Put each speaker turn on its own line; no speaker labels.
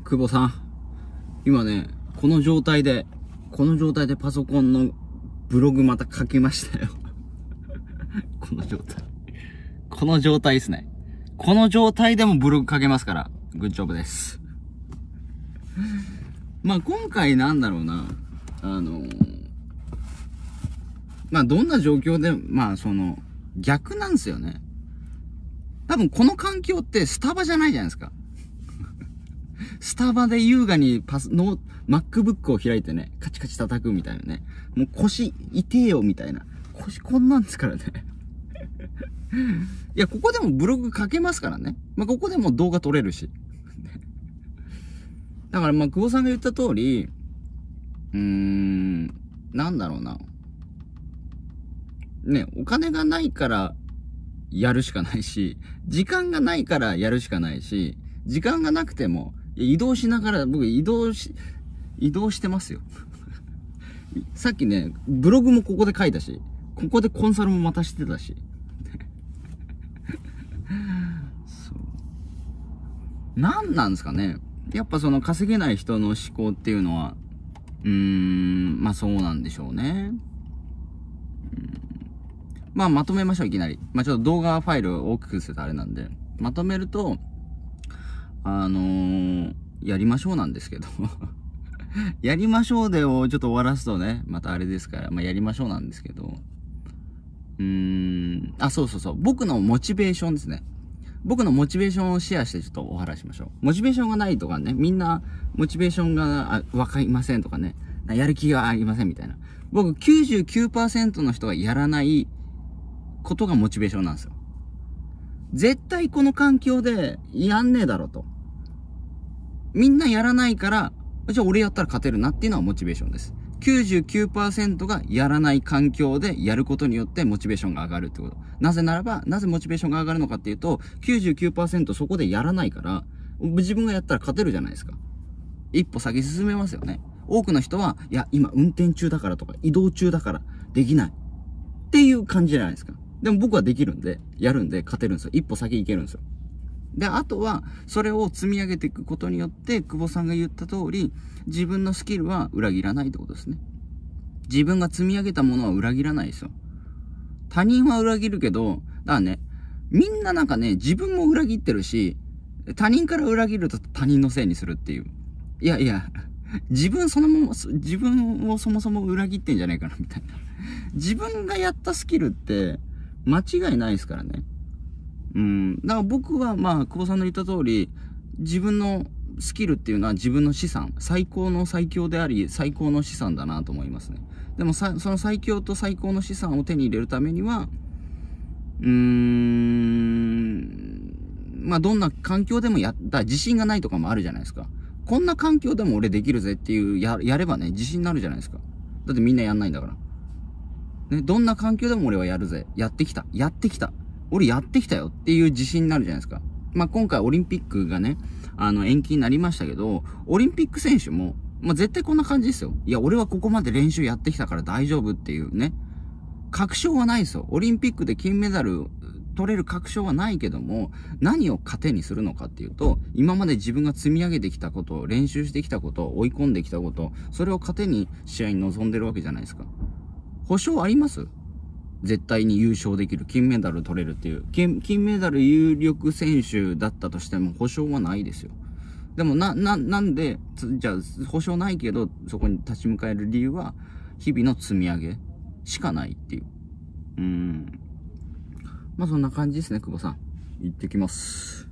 久保さん。今ね、この状態でパソコンのブログまた書きましたよ。この状態ですね。この状態でもブログ書けますから、グッジョブです。まあ今回なんだろうな、まあどんな状況で、まあ逆なんですよね。多分この環境ってスタバじゃないじゃないですか。スタバで優雅にMacBook を開いてね、カチカチ叩くみたいなね。もう腰痛えよみたいな。腰こんなんですからね。いや、ここでもブログ書けますからね。まあ、ここでも動画撮れるし。だからまあ、久保さんが言った通り、なんだろうな。ね、お金がないからやるしかないし、時間がないからやるしかないし、時間がなくても、移動しながら、僕移動してますよ。さっきね、ブログもここで書いたし、ここでコンサルもまたしてたし。そう。なんなんですかね。やっぱ稼げない人の思考っていうのは、まあそうなんでしょうね。まあまとめましょう、いきなり。まあちょっと動画ファイルを大きくするとあれなんで。まとめると、やりましょうなんですけど。やりましょうでをちょっと終わらすとね、またあれですから、まあやりましょうなんですけど。そう。僕のモチベーションですね。僕のモチベーションをシェアしてちょっとお話しましょう。モチベーションがないとかね、みんな、モチベーションがわかりませんとかね、やる気がありませんみたいな。僕 99% の人がやらないことがモチベーションなんですよ。絶対この環境でやんねえだろと。みんなやらないから、じゃあ俺やったら勝てるなっていうのはモチベーションです。99% がやらない環境でやることによってモチベーションが上がるってこと。なぜならば、なぜモチベーションが上がるのかっていうと、99% そこでやらないから、自分がやったら勝てるじゃないですか。一歩先進めますよね。多くの人は、いや、今運転中だからとか、移動中だからできない。っていう感じじゃないですか。でも僕はできるんで、やるんで勝てるんですよ。一歩先行けるんですよ。で、あとは、それを積み上げていくことによって、久保さんが言った通り、自分のスキルは裏切らないってことですね。自分が積み上げたものは裏切らないですよ。他人は裏切るけど、だからね、みんななんかね、自分も裏切ってるし、他人から裏切ると他人のせいにするっていう。いや、自分をそもそも裏切ってんじゃないかな、みたいな。自分がやったスキルって、間違いないですからね。だから僕はまあ、久保さんの言った通り、自分のスキルっていうのは自分の資産、最高の最強であり、最高の資産だなと思いますね。でもその最強と最高の資産を手に入れるためには、まあどんな環境でも自信がないとかもあるじゃないですか。こんな環境でも俺できるぜっていう、やればね、自信になるじゃないですか。だってみんなやんないんだから。ね、どんな環境でも俺はやるぜ。やってきた。俺やってきたよっていう自信になるじゃないですか。まあ、今回オリンピックがね、延期になりましたけど、オリンピック選手も、まあ、絶対こんな感じですよ。いや、俺はここまで練習やってきたから大丈夫っていうね。確証はないですよ。オリンピックで金メダル取れる確証はないけども、何を糧にするのかっていうと、今まで自分が積み上げてきたこと、練習してきたこと、追い込んできたこと、それを糧に試合に臨んでるわけじゃないですか。保証あります？絶対に優勝できる、金メダル取れるっていう、金メダル有力選手だったとしても保証はないですよ。でもなんで、じゃあ保証ないけど、そこに立ち向かえる理由は、日々の積み上げしかないっていう。まあそんな感じですね、久保さん。行ってきます。